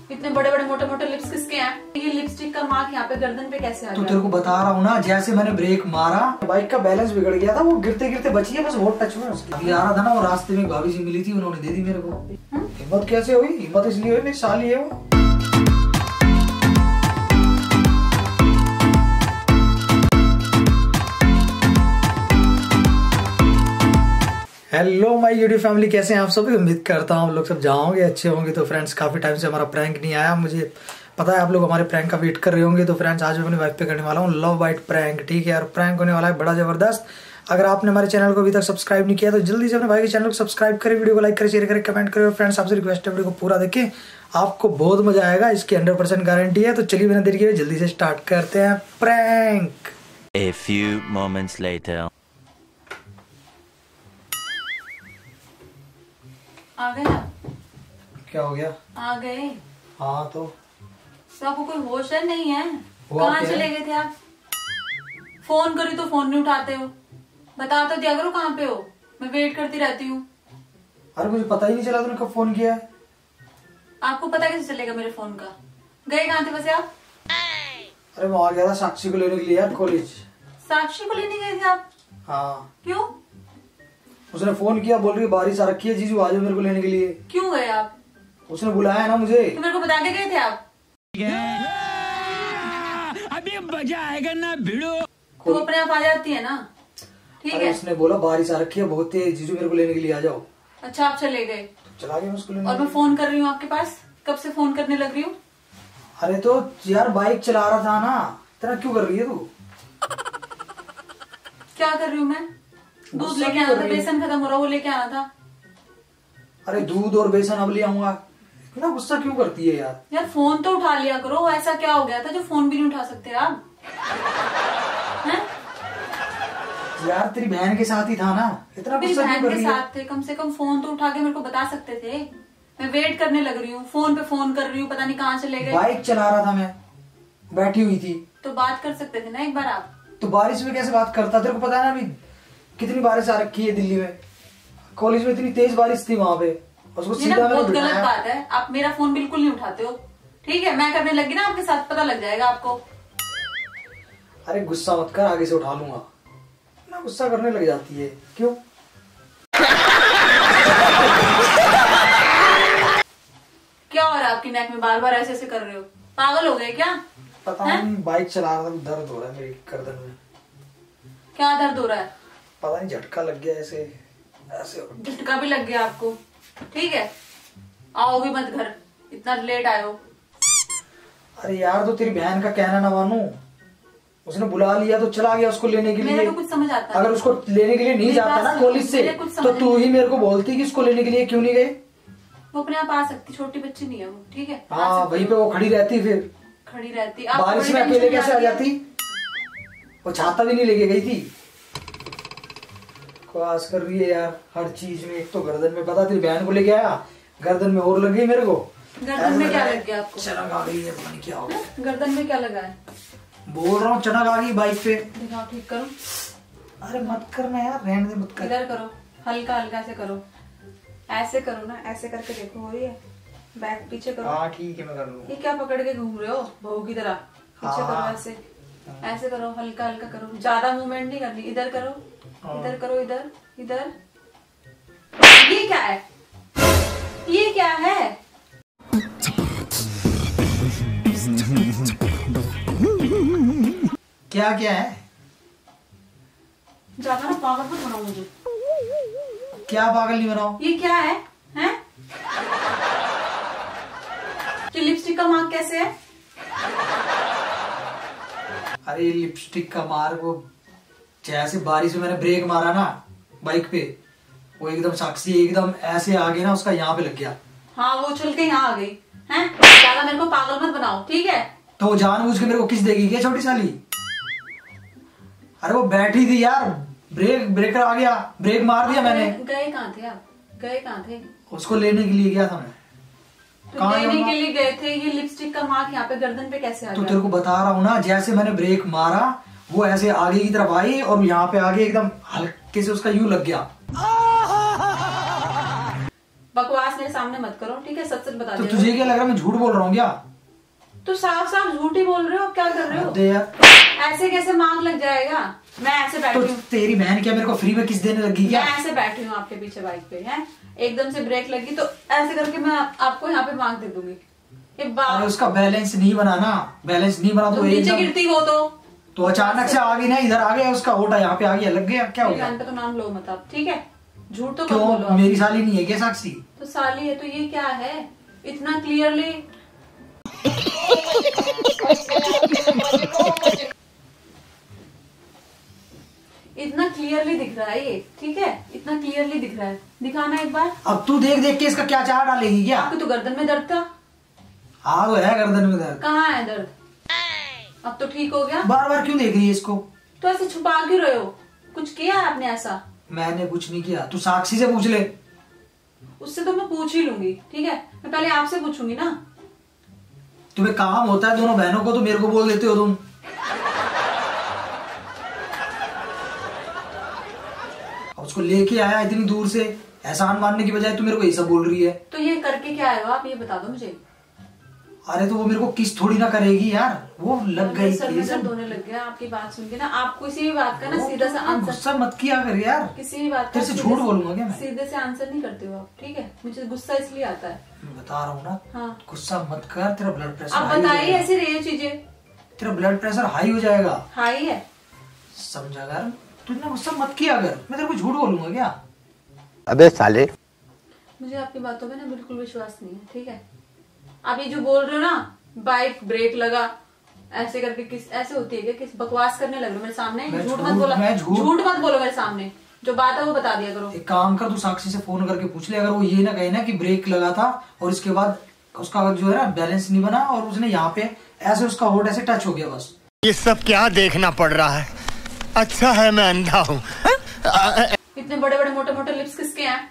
इतने बड़े बड़े मोटे मोटे लिप्स किसके हैं? ये लिपस्टिक का मार्क यहाँ पे गर्दन पे कैसे आ गया? तो तेरे को बता रहा हूँ ना, जैसे मैंने ब्रेक मारा बाइक का बैलेंस बिगड़ गया था, वो गिरते गिरते बची है बस बहुत टच में उसकी। अभी आ रहा था ना, वो रास्ते में भाभी जी मिली थी, उन्होंने दे दी मेरे को। हिम्मत कैसे हुई? हिम्मत इसलिए हुई, मेरी साली है वो। हेलो माय यूट्यूब फैमिली, कैसे हैं आप सब? उम्मीद करता हूँ आप लोग सब जाओगे अच्छे होंगे। तो फ्रेंड्स, काफी टाइम से हमारा प्रैंक नहीं आया, मुझे पता है आप लोग हमारे प्रैंक का वेट कर रहे होंगे। तो फ्रेंड्स, आज मैं अपनी वाइफ पे करने वाला हूँ लव बाइट प्रैंक, ठीक है। और प्रैंक होने वाला है बड़ा जबरदस्त। अगर आपने हमारे चैनल को अभी तक सब्सक्राइब नहीं किया तो जल्दी से अपने भाई के चैनल को सब्सक्राइब करें, वीडियो को लाइक करें, शेयर करें, कमेंट करें। और फ्रेंड्स, आपसे रिक्वेस्ट है वीडियो को पूरा देखें, आपको बहुत मजा आएगा, इसकी 100% गारंटी है। तो चलिए बिना देरी किए जल्दी से स्टार्ट करते हैं prank. A few moments later. आ गए आप? क्या हो गया? आ गए? हाँ तो आपको कोई होश है नहीं है? हुआ कहाँ क्या? चले गए थे आप? फोन करी तो फोन नहीं उठाते हो, बता तो दिया करो कहाँ पे हो, मैं वेट करती रहती हूँ। अरे मुझे पता ही नहीं चला तूने कब फोन किया है। आपको पता कैसे चलेगा मेरे फोन का? गए कहाँ थे वैसे आप? अरे मैं आ गया था साक्षी को लेने के लिए यार, कॉलेज। साक्षी को लेने गए थे आप? हाँ। क्यों? उसने फोन किया, बोल रही बारिश आ रखी है, जीजू आ जाओ मेरे को लेने के लिए। क्यों गए आप? उसने बुलाया ना मुझे। तो मेरे को बता के गए थे आप? अभी मजा आएगा ना भिड़ो। तो अपने आप आ जाती है ना, ठीक है। उसने बोला बारिश आ रखी है बहुत तेज, जीजू मेरे को लेने के लिए आ जाओ। अच्छा, आप चले गए? तो चला गया मैं उसको लेने। और मैं फोन कर रही हूँ आपके पास, कब से फोन करने लग रही हूँ? अरे तो यार बाइक चला रहा था ना, इतना क्यों कर रही है तू? क्या कर रही हूँ मैं? दूध लेके आना था, बेसन खत्म हो रहा, वो लेके आना था। अरे दूध और बेसन अब ले आऊंगा। इतना गुस्सा क्यों करती है यार? यार फोन तो उठा लिया करो, ऐसा क्या हो गया था जो फोन भी नहीं उठा सकते आप? हैं? यार तेरी बहन के साथ ही था ना, इतना मेरी गुस्सा क्यों बहन कर के रही है? साथ थे, कम से कम फोन तो उठा के मेरे को बता सकते थे। मैं वेट करने लग रही हूँ, फोन पे फोन कर रही हूँ, पता नहीं कहाँ चले गए। बाइक चला रहा था मैं, बैठी हुई थी। तो बात कर सकते थे ना एक बार आप? तो बारिश में कैसे बात करता? तेरे को पता है ना अभी कितनी बारिश आ रखी है दिल्ली में। कॉलेज में इतनी तेज बारिश थी वहां पे, उसको ये सीधा ना मैंने बहुत गलत बिठाया। बात है, आप मेरा फोन बिल्कुल नहीं उठाते हो, ठीक है। मैं करने लगी ना आपके साथ, पता लग जाएगा आपको। अरे गुस्सा मत कर, आगे से उठा लूंगा ना। गुस्सा करने लग जाती है क्यों? क्या हो रहा है आपकी नेक में? बार बार ऐसे ऐसे कर रहे हो, पागल हो गए क्या? पता नहीं, बाइक चला रहा था, दर्द हो रहा है मेरी गर्दन में। क्या दर्द हो रहा है? पता नहीं, झटका लग गया ऐसे ऐसे। झटका भी लग गया आपको, ठीक है। आओ भी मत घर, इतना लेट आए हो। अरे यार तो तेरी बहन का कहना ना मानू, उसने बुला लिया तो चला गया उसको लेने के लिए। मेरे को कुछ समझ आता है। अगर उसको लेने के लिए नहीं जाता ना कॉलेज से, तो तू ही मेरे को बोलती कि उसको लेने के लिए क्यों नहीं गए। वो अपने आप आ सकती, छोटी बच्ची नहीं है वो, ठीक है। हाँ, वहीं पे वो खड़ी रहती, फिर खड़ी रहती। बारिश में अकेले कैसे आ जाती? वो छाता भी नहीं लेके गई थी। बकवास कर रही है यार हर चीज में। एक तो गर्दन में, पता तेरी बहन को लेके आया, गर्दन में और लग गई मेरे को। गर्दन में क्या लग गया आपको? चनक आ गई है, पता नहीं क्या हो गया। गर्दन में क्या लगा है? बोल रहा हूँ चनक आ गई बाइक पे। दिखाओ, ठीक करो। अरे मत करना यार, रहने दे, मत कर। इधर करो, हल्का हल्का से करो, ऐसे करो ना, ऐसे करके देखो हो रही है। बैक पीछे करो। हाँ ठीक है, मैं कर लूंगा। ये क्या पकड़ के घूम रहे हो बहू की तरह? पीछे हाँ, करो, ऐसे ऐसे करो, हल्का हल्का करो, ज्यादा मूवमेंट नहीं करनी। इधर करो, इधर करो, इधर इधर। ये क्या है? ये क्या है? क्या क्या है? ज्यादा ना पागल मत बनाओ मुझे। क्या पागल नहीं बनाओ? ये क्या है? हैं? ये लिपस्टिक का मार्क कैसे है? अरे लिपस्टिक का मार्क, वो जैसे बारिश में मैंने ब्रेक मारा ना बाइक पे, वो एकदम साक्षी एकदम ऐसे आ गई ना, उसका यहाँ पे लग गया। हाँ, वो उछल के यहाँ आ गई हैं? ज्यादा मेरे को पागल मत बनाओ, ठीक है। तो वो जानबूझ के मेरे को किस देगी क्या, छोटी साली? अरे वो बैठी थी यार, ब्रेकर आ गया, ब्रेक मार दिया मैंने। गए कहाँ थे आप? गए कहाँ थे? उसको लेने के लिए गया था मैं। तो लेने के लिए गए थे, ये लिपस्टिक का मार्क यहाँ पे गर्दन पे कैसे आ गया? तो तेरे को बता रहा हूँ ना, जैसे मैंने ब्रेक मारा वो ऐसे आगे की तरफ आई और यहाँ पे आगे एकदम हल्के से उसका यूं लग गया। बकवास मेरे सामने मत करो, ठीक है? सच सच बता तो दिया तुझे क्या लग रहा है मैं झूठ बोल रहा हूँ क्या? तो साफ साफ झूठ ही बोल रहे हो, क्या कर रहे हो? दे यार, ऐसे कैसे मांग लग जाएगा? मैं ऐसे तो बैठी हूँ, तेरी बहन क्या मेरे को फ्री में किस देने लगी क्या? मैं ऐसे बैठी हूँ आपके पीछे बाइक पे, है? एकदम से ब्रेक लगी तो ऐसे करके मैं आपको यहाँ पे मांग दे दूंगी। ये अरे बात उसका बैलेंस नहीं बना ना, बैलेंस नहीं बना तो नीचे एकदम गिरती वो तो अचानक से आ गई ना, इधर आ गया उसका होटा यहाँ पे आ गया, लग गया, क्या हो मेरी गया? बहन का तो नाम लो मत आप, ठीक है? झूठ तो मत क्यों, बोलो आप। मेरी साली नहीं है क्या साक्षी? तो साली है तो ये क्या है? इतना क्लियरली इतना क्लियरली दिख रहा है ये, ठीक है? इतना क्लियरली दिख रहा है, दिखाना एक बार। अब तू देख देख के इसका क्या चार डालेगी क्या? आपकी तो गर्दन में दर्द था। हाँ तो है गर्दन में दर्द। कहाँ है दर्द? अब तो ठीक हो गया। बार बार क्यों देख रही है इसको? तो ऐसे छुपा क्यों रहे हो? कुछ किया है आपने ऐसा? मैंने कुछ नहीं किया, तू साक्षी से पूछ ले। उससे तो मैं पूछ ही लूंगी, ठीक है? मैं पहले आपसे पूछूंगी ना। तुम्हें काम होता है दोनों बहनों को, तो मेरे को बोल देते हो तुम। उसको लेके आया इतनी दूर से, एहसान मानने की बजाय तू मेरे को ये सब बोल रही है। तो ये करके क्या आए हो आप, ये बता दो मुझे। अरे तो वो मेरे को किस थोड़ी ना करेगी यार, वो लग गई सर में थी दर्द सब। होने लग गया आपकी बात सुन के ना। आप किसी भी बात का ना सीधा सा आंसर, गुस्सा मत किया कर यार, किसी भी बात का तेरे से झूठ बोलूंगा क्या मैं? सीधे से आंसर नहीं करते हो आप, ठीक है? मुझे गुस्सा इसलिए आता है। मैं बता रहा हूँ ना, हाँ, गुस्सा मत कर, तेरा ब्लड प्रेशर आप हाई हो बताइए जाएगा। ऐसी रही चीजें। तेरा ब्लड प्रेशर हाई हो जाएगा, हाई है? समझा कर? तू इतना गुस्सा मत किया कर, मैं तेरे को झूठ बोलूंगा क्या? अबे साले, मुझे आपकी बातों में ना बिल्कुल विश्वास नहीं है, ठीक है? आप ये जो बोल रहे हो ना, बाइक ब्रेक लगा ऐसे करके, किस ऐसे होती है क्या? किस बकवास करने लग रहे हो मेरे सामने? मैं झूठ झूठ- मत बोलो, मैं झूठ- झूठ मत बोलो मेरे सामने। जो बात है वो बता दिया करो। एक काम कर, तू साक्षी से फोन करके पूछ ले, अगर वो ये ना कहे ना कि ब्रेक लगा था और इसके बाद उसका जो है ना बैलेंस नहीं बना और उसने यहाँ पे ऐसे उसका होठ ऐसे टच हो गया बस। ये सब क्या देखना पड़ रहा है? अच्छा है मैं अंधा हूँ। इतने बड़े बड़े मोटे मोटे लिप्स किसके हैं?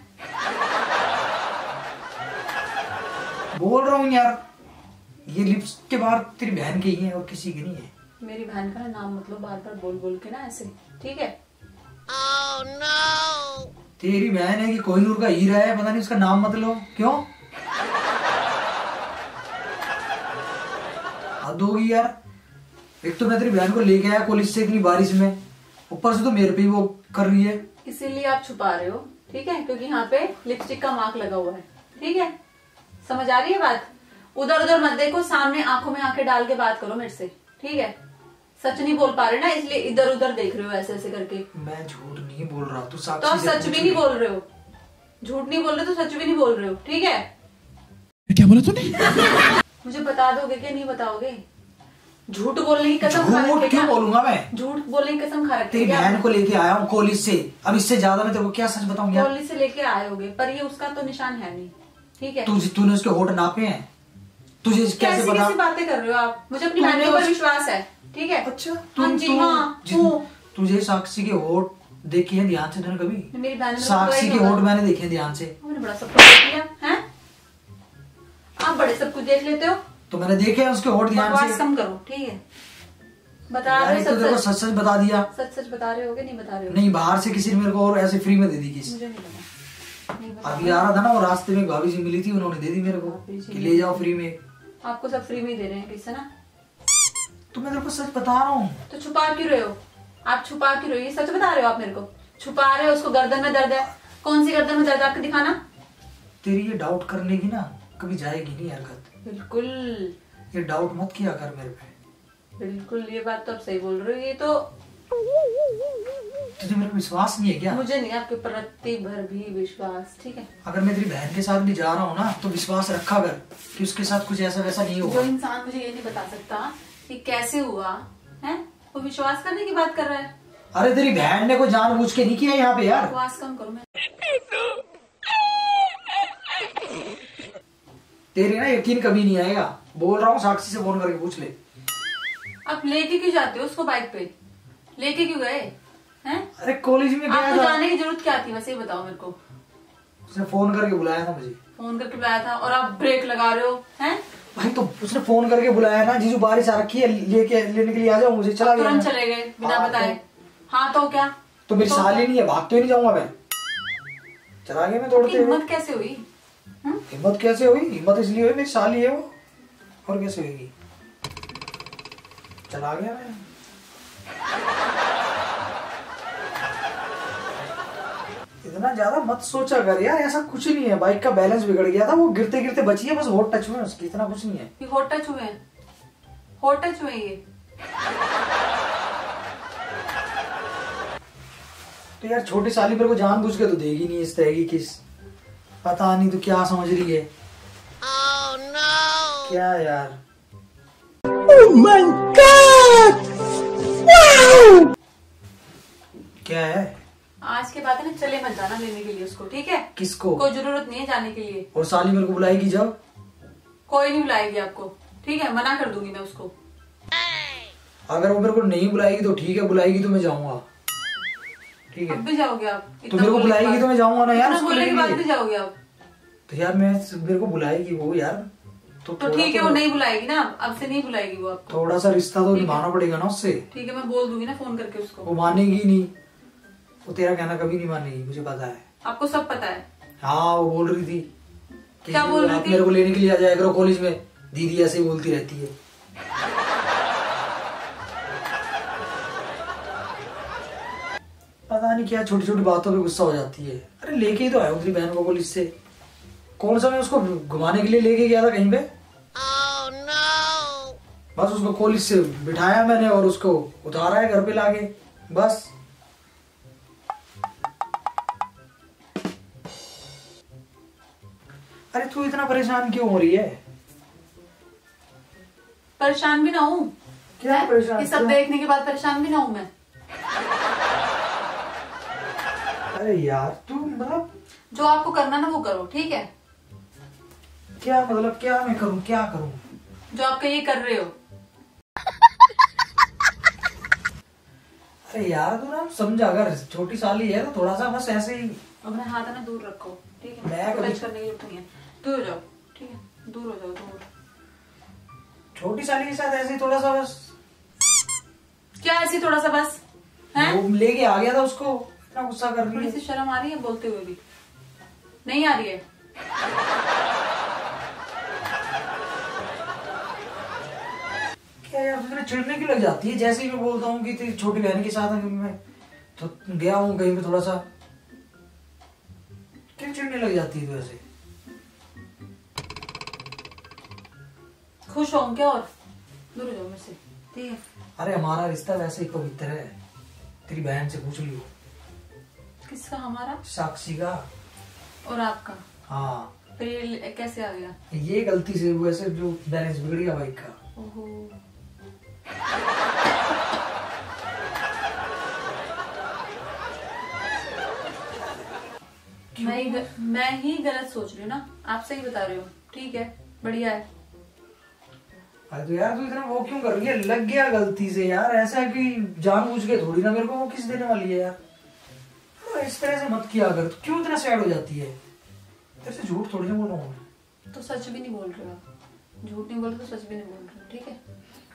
बोल रहा हूँ यार, ये लिप्स के बाहर तेरी बहन के ही है और किसी के नहीं है। मेरी बहन का ना नाम मतलब बार बार बोल बोल के ना ऐसे, ठीक है? तेरी बहन है कि कोहिनूर का हीरा है, पता नहीं उसका नाम मत लो क्यों? हद होगी यार। एक तो मैं तेरी बहन को लेके आया कॉलेज से इतनी बारिश में, ऊपर से तो मेरे पे ही वो कर रही है। इसीलिए आप छुपा रहे हो, ठीक है? क्योंकि यहाँ पे लिपस्टिक का मार्क लगा हुआ है, ठीक है? समझ आ रही है बात? उधर उधर मत देखो, सामने आंखों में आंखें डाल के बात करो मेरे से, ठीक है? सच नहीं बोल पा रहे ना, इसलिए इधर उधर देख रहे हो ऐसे ऐसे करके। मैं झूठ नहीं बोल रहा, तू तो साक्षी आप से सच पूछ भी ले। नहीं बोल रहे हो, झूठ नहीं बोल रहे तो सच भी नहीं बोल रहे हो, ठीक है? क्या बोला तूने? मुझे बता दोगे क्या नहीं बताओगे? झूठ बोलने की कसम खा झूठ रखी क्यों है क्या? बोलूंगा मैं? झूठ बोलने की कसम खा रखी तेरी है क्या? बहन को लेके आया हूँ कॉलेज से, अब इससे ज्यादा मैं तेरे को क्या सच बताऊं यार? कॉलेज से लेके आए होगे, पर ये उसका तो निशान है नहीं, ठीक है? तूने उसके होठ नापे हैं? तुझे कैसे कैसी पता? कैसी बातें कर रहे हो आप? मुझे अपनी तूने बहन के ऊपर उस- विश्वास है, ठीक है? अच्छा हाँ जी, हाँ, हूँ। तुझे साक्षी के होठ देखे हैं ध्यान से तूने कभी? मेरी बहन ने तो साक्षी के बताया होठ होगा। मैंने देखे हैं ध्यान से। मैंने बड़ा सब कुछ देख लिया है? आप बड़े सब कुछ देख लेते हो। तो मैंने देखे हैं उसके होठ ध्यान बकवास से। कम करो, ठीक है? बता यार, रहे एक हो तो तेरे को सच सच सच बता दिया। सच सच बता रहे होगे, नहीं बता रहे हो? नहीं, बाहर से किसी ने मेरे को और ऐसे फ्री में दे दी किसी। मुझे नहीं पता, नहीं पता। अभी आ रहा था ना, वो रास्ते में एक भाभी जी मिली थी, उन्होंने दे दी मेरे को भाभी जी कि ले जाओ फ्री में। आपको सब फ्री में ही दे रहे हैं किससे ना? तो मैं तेरे को सच बता रहा हूँ। तो छुपा क्यों रहे हो आप? छुपा क्यों रहे हो? ये सच बता रहे हो आप मेरे को? छुपा रहे हो, उसको गर्दन में दर्द है। कौन सी गर्दन में दर्द है आपको दिखाना? तेरी ये डाउट करने की ना कभी जाएगी नहीं हरकत। बिल्कुल ये डाउट मत किया कर मेरे पे। बिल्कुल, ये बात तो आप सही बोल रहे हो। ये तो तुझे मेरे पे विश्वास नहीं है क्या? मुझे नहीं आपके प्रति भर भी विश्वास, ठीक है? अगर मैं तेरी बहन के साथ भी जा रहा हूँ ना, तो विश्वास रखा कर कि उसके साथ कुछ ऐसा वैसा नहीं जो होगा। इंसान मुझे ये नहीं बता सकता कि कैसे हुआ है, वो विश्वास करने की बात कर रहा है। अरे तेरी बहन ने कोई जानबूझ के नहीं किया यहाँ पे यार। बकवास कम करो। मैं तेरे ना यकीन कभी नहीं आएगा, बोल रहा हूँ, साक्षी से फोन करके पूछ ले। आप लेके क्यों जाते हो उसको बाइक पे? लेके क्यों गए हैं? अरे कॉलेज में गया आपको था, जाने की जरूरत क्या थी वैसे, ये बताओ मेरे को। उसने फोन करके बुलाया था मुझे। फोन करके बुलाया था और आप ब्रेक लगा रहे हो हैं? भाई तो उसने फोन करके बुलाया ना, जीजू बारिश आ रखी है, लेने के लिए आ जाओ, मुझे चला गया तुरंत मैं। चले गए बिना हाँ, बताए। हाँ तो क्या? तो मेरी तो साली नहीं है, भाग तो ही नहीं जाऊंगा मैं। चला गया मैं दौड़ते हुए। हिम्मत कैसे हुई? हिम्मत कैसे हुई? हिम्मत इसलिए हुई मेरी साली है वो, और कैसे होगी? चला गया मैं। इतना ज्यादा मत सोचा कर यार, ऐसा कुछ नहीं है। बाइक का बैलेंस बिगड़ गया था, वो गिरते गिरते बची है, बस होट टच हुए उसकी, इतना कुछ नहीं है। ये होट टच हुए हैं, होट टच हुए ये। तो यार छोटी साली पर को जानबूझ के तो देगी नहीं इस तरह की किस, पता नहीं तो क्या समझ रही है। oh, no. क्या यार, oh my God! Wow! क्या है? आज के बाद है ना, चले मत जाना लेने के लिए उसको, ठीक है? किसको? कोई जरूरत नहीं है जाने के लिए। और साली मेरे को बुलाएगी जब? कोई नहीं बुलाएगी आपको, ठीक है? मना कर दूंगी मैं उसको। अगर वो मेरे को नहीं बुलाएगी तो ठीक है, बुलाएगी तो मैं जाऊंगा, ठीक है? अब भी जाओगे आप? तो मेरे को बुलाएगी तो मैं जाऊंगा ना यार। बोलने के बाद भी जाओगे आप? तो यार मेरे को बुलाएगी वो यार, तो ठीक है, वो नहीं बुलाएगी ना, अब से नहीं बुलाएगी वो आपको। थोड़ा सा रिश्ता तो निभाना पड़ेगा ना उससे। ठीक है, मैं बोल दूंगी ना फोन करके उसको। वो मानेगी नहीं, वो तेरा कहना कभी नहीं मानेगी, मुझे पता है। आपको सब पता है? हाँ, वो बोल रही थी क्या बोल रही थी? मेरे को लेने के लिए आ जाया करो कॉलेज में, दीदी ऐसे ही बोलती रहती है। पता नहीं क्या छोटी छोटी बातों पे गुस्सा हो जाती है। अरे लेके ही तो आया तेरी बहन को कॉलेज से, कौन सा मैं उसको घुमाने के लिए लेके गया था कहीं पे? oh, no. बस उसको कॉलेज से बिठाया मैंने और उसको उतारा है घर पे लाके, बस। अरे तू इतना परेशान क्यों हो रही है? परेशान भी ना हूँ। क्या परेशान? ये सब देखने के बाद परेशान भी ना हूँ मैं। अरे यार तू मतलब जो आपको करना ना वो करो, ठीक है? क्या मतलब, क्या मैं करूं, क्या करूं? जो आप ये कर रहे हो। अरे यार तू ना समझा, अगर छोटी साली है तो थोड़ा सा बस ऐसे ही। अपने हाथ ना दूर रखो, ठीक है? मैं टच करने की जरूरत नहीं है, दूर हो जाओ, ठीक है? दूर हो जाओ, दूर। छोटी साली के साथ ऐसे ही थोड़ा सा बस। क्या ऐसी थोड़ा सा बस है? वो लेके आ गया था उसको, इतना गुस्सा कर रही थोड़ी है। सी शर्म आ रही है बोलते हुए भी? नहीं आ रही है? क्या यार तुझे चिढ़ने की लग जाती है, जैसे ही मैं बोलता हूँ कि तेरी छोटी बहन के साथ मैं तो गया हूँ कहीं पे, थोड़ा सा क्यों चिढ़ने लग जाती है तू ऐसे? खुश हो क्या? और दूर हो जाओ मेरे से, ठीक है? अरे हमारा रिश्ता वैसे ही पवित्र है, तेरी बहन से पूछ लियो। किसका? हमारा? साक्षी का। और आपका? हाँ। फिर ये कैसे आ गया? ये गलती से वो ऐसे जो बैलेंस बिगड़ गया बाइक का। ओहो। मैं ही गलत सोच रही हूँ ना, आप सही बता रहे हो, ठीक है? बढ़िया है। अरे तो यार तू इतना वो क्यों कर रही है? लग गया गलती से यार, ऐसा है कि जानबूझ के थोड़ी ना मेरे को वो किस देने वाली है यार। तो इस तरह से मत किया कर, क्यों इतना सैड हो जाती है? तेरे से झूठ थोड़ी ना बोल रहा हूँ। तो सच भी नहीं बोल रहे हो, झूठ नहीं बोल रहे तो सच भी नहीं बोल रहे हो, ठीक है?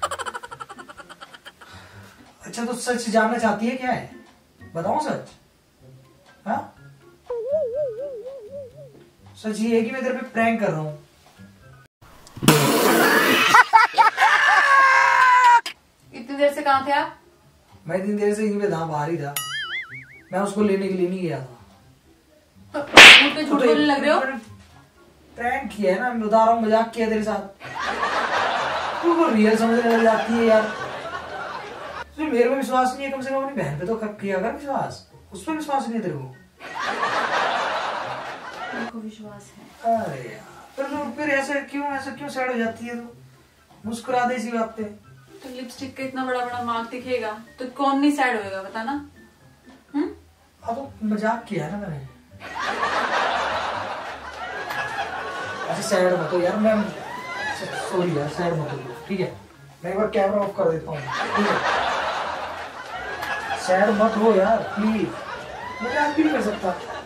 अच्छा तो सच जानना चाहती है क्या है? बताओ सच। हाँ सच ये है कि मैं तेरे पे प्रैंक कर रहा हूँ। इतनी देर से कहाँ थे आप? मैं इतनी देर से यहीं पे था, बाहर ही था। मैं उसको लेने के लिए नहीं गया था। तो झूठ पे झूठ बोलने लग रहे हो? प्रैंक किया है ना, मैं बता रहा हूँ, मजाक किया तेरे साथ। तू वो रियल समझने लग जाती है यार। तुझे मेरे पे विश्वास नहीं है, कम से कम अपनी बहन पे तो किया कर विश्वास। उस पर विश्वास नहीं है तेरे को? मेरे को विश्वास है। अरे यार फिर ऐसे क्यों सैड हो जाती है? तू मुस्कुरा दे इसी बात पे। तो लिपस्टिक का इतना बड़ा बड़ा मार्क दिखेगा तो कौन नहीं सैड होएगा, बताना? अब तो मजाक किया है ना मैंने। ऐसे सैड मत हो यार, मैं सॉरी यार, सैड मत हो, ठीक है? मैं एक बार कैमरा ऑफ कर देता हूँ, ठीक है? सैड मत हो यार प्लीज, मजाक भी नहीं कर सकता।